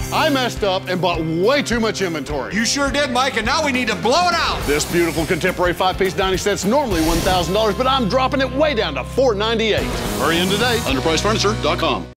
I messed up and bought way too much inventory. You sure did, Mike, and now we need to blow it out. This beautiful contemporary 5-piece dining set's normally $1,000, but I'm dropping it way down to $498. Hurry in today. Underpricedfurniture.com.